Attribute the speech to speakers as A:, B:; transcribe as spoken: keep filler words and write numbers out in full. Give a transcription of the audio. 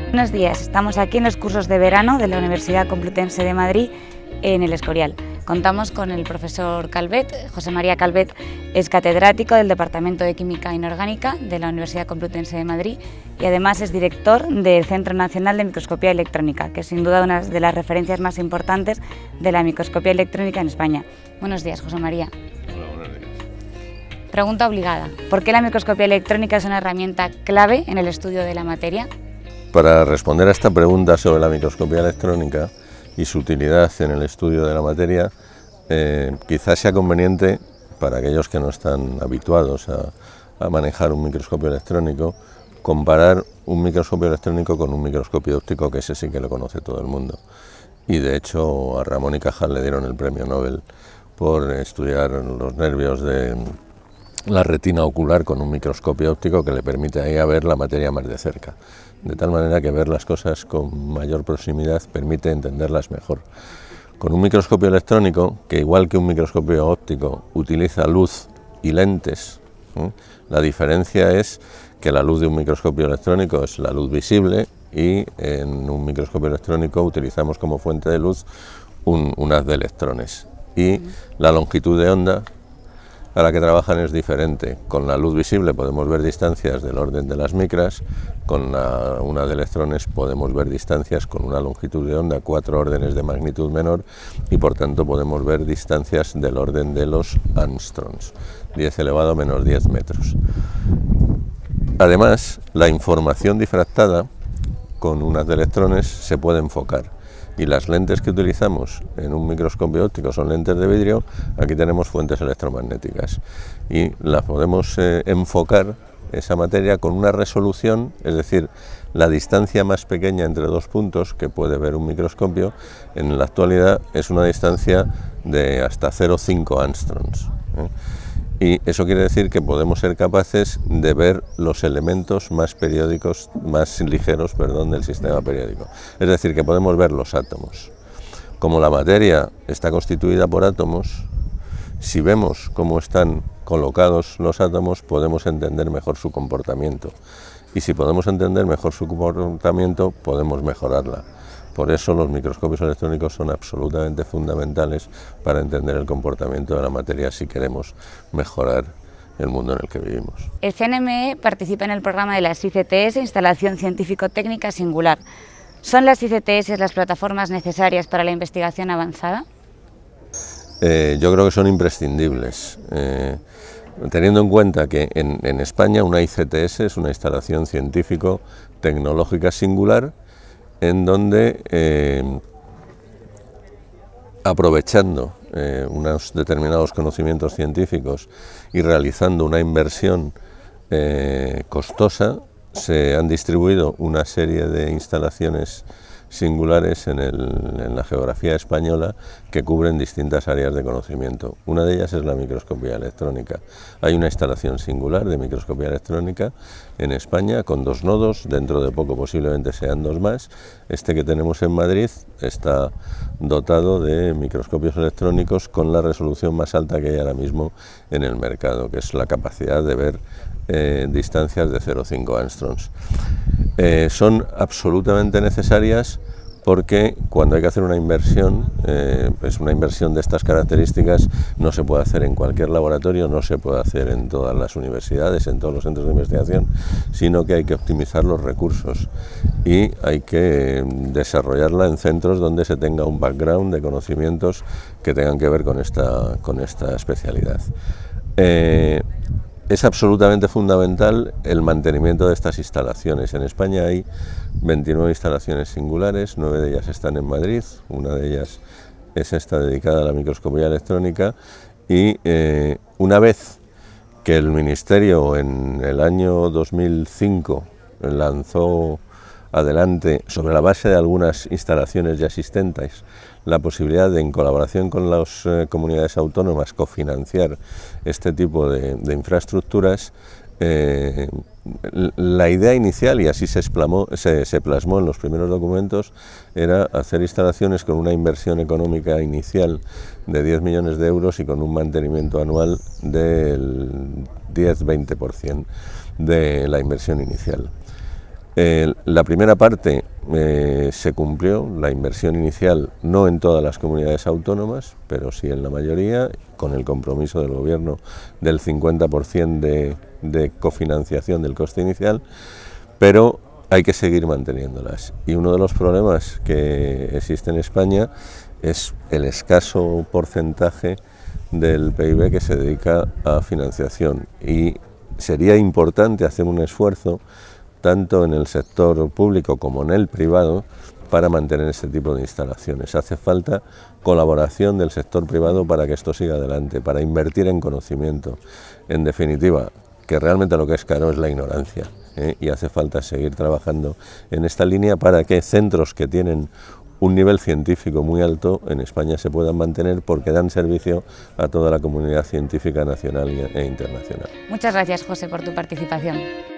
A: Buenos días, estamos aquí en los cursos de verano de la Universidad Complutense de Madrid en el Escorial. Contamos con el profesor Calvet. José María Calvet es catedrático del Departamento de Química Inorgánica de la Universidad Complutense de Madrid y además es director del Centro Nacional de Microscopía Electrónica, que es sin duda una de las referencias más importantes de la microscopía electrónica en España. Buenos días, José María.
B: Hola, buenos días.
A: Pregunta obligada: ¿por qué la microscopía electrónica es una herramienta clave en el estudio de la materia?
B: Para responder a esta pregunta sobre la microscopía electrónica y su utilidad en el estudio de la materia, eh, quizás sea conveniente, para aquellos que no están habituados a, a manejar un microscopio electrónico, comparar un microscopio electrónico con un microscopio óptico, que ese sí que lo conoce todo el mundo. Y de hecho a Ramón y Cajal le dieron el premio Nobel por estudiar los nervios de la retina ocular con un microscopio óptico que le permite ahí a ver la materia más de cerca. De tal manera que ver las cosas con mayor proximidad permite entenderlas mejor. Con un microscopio electrónico, que igual que un microscopio óptico utiliza luz y lentes, ¿eh? La diferencia es que la luz de un microscopio electrónico es la luz visible y en un microscopio electrónico utilizamos como fuente de luz un, un haz de electrones. Y la longitud de onda a la que trabajan es diferente. Con la luz visible podemos ver distancias del orden de las micras, con la, una de electrones podemos ver distancias con una longitud de onda cuatro órdenes de magnitud menor y por tanto podemos ver distancias del orden de los angstroms, diez elevado a menos diez metros. Además, la información difractada con un haz de electrones se puede enfocar. Y las lentes que utilizamos en un microscopio óptico son lentes de vidrio. Aquí tenemos fuentes electromagnéticas y la podemos eh, enfocar esa materia con una resolución, es decir, la distancia más pequeña entre dos puntos que puede ver un microscopio en la actualidad es una distancia de hasta cero coma cinco angstroms, ¿eh? Y eso quiere decir que podemos ser capaces de ver los elementos más periódicos, más ligeros, perdón, del sistema periódico. Es decir, que podemos ver los átomos. Como la materia está constituida por átomos, si vemos cómo están colocados los átomos, podemos entender mejor su comportamiento. Y si podemos entender mejor su comportamiento, podemos mejorarla. Por eso los microscopios electrónicos son absolutamente fundamentales para entender el comportamiento de la materia si queremos mejorar el mundo en el que vivimos.
A: El C N M E participa en el programa de las I C T S, Instalación Científico-Técnica Singular. ¿Son las I C T S las plataformas necesarias para la investigación avanzada?
B: Eh, yo creo que son imprescindibles. Eh, teniendo en cuenta que en, en España una I C T S es una instalación científico-tecnológica singular, en donde, eh, aprovechando eh, unos determinados conocimientos científicos y realizando una inversión eh, costosa, se han distribuido una serie de instalaciones singulares en, el, en la geografía española que cubren distintas áreas de conocimiento. Una de ellas es la microscopía electrónica. Hay una instalación singular de microscopía electrónica en España con dos nodos, dentro de poco posiblemente sean dos más. Este que tenemos en Madrid está dotado de microscopios electrónicos con la resolución más alta que hay ahora mismo en el mercado, que es la capacidad de ver eh, distancias de cero coma cinco angstroms. Eh, son absolutamente necesarias porque cuando hay que hacer una inversión, eh, pues una inversión de estas características no se puede hacer en cualquier laboratorio, no se puede hacer en todas las universidades, en todos los centros de investigación, sino que hay que optimizar los recursos y hay que desarrollarla en centros donde se tenga un background de conocimientos que tengan que ver con esta, con esta especialidad. Eh, Es absolutamente fundamental el mantenimiento de estas instalaciones. En España hay veintinueve instalaciones singulares, nueve de ellas están en Madrid, una de ellas es esta dedicada a la microscopía electrónica y eh, una vez que el Ministerio en el año dos mil cinco lanzó adelante, sobre la base de algunas instalaciones ya existentes, la posibilidad de, en colaboración con las eh, comunidades autónomas, cofinanciar este tipo de, de infraestructuras, eh, la idea inicial, y así se, explamó, se, se plasmó en los primeros documentos, era hacer instalaciones con una inversión económica inicial de diez millones de euros y con un mantenimiento anual del diez a veinte por ciento de la inversión inicial. Eh, la primera parte eh, se cumplió, la inversión inicial, no en todas las comunidades autónomas, pero sí en la mayoría, con el compromiso del Gobierno del cincuenta por ciento de, de cofinanciación del coste inicial, pero hay que seguir manteniéndolas. Y uno de los problemas que existe en España es el escaso porcentaje del P I B que se dedica a financiación, y sería importante hacer un esfuerzo tanto en el sector público como en el privado para mantener este tipo de instalaciones. Hace falta colaboración del sector privado para que esto siga adelante, para invertir en conocimiento. En definitiva, que realmente lo que es caro es la ignorancia, ¿eh? Y hace falta seguir trabajando en esta línea para que centros que tienen un nivel científico muy alto en España se puedan mantener, porque dan servicio a toda la comunidad científica nacional e internacional.
A: Muchas gracias, José, por tu participación.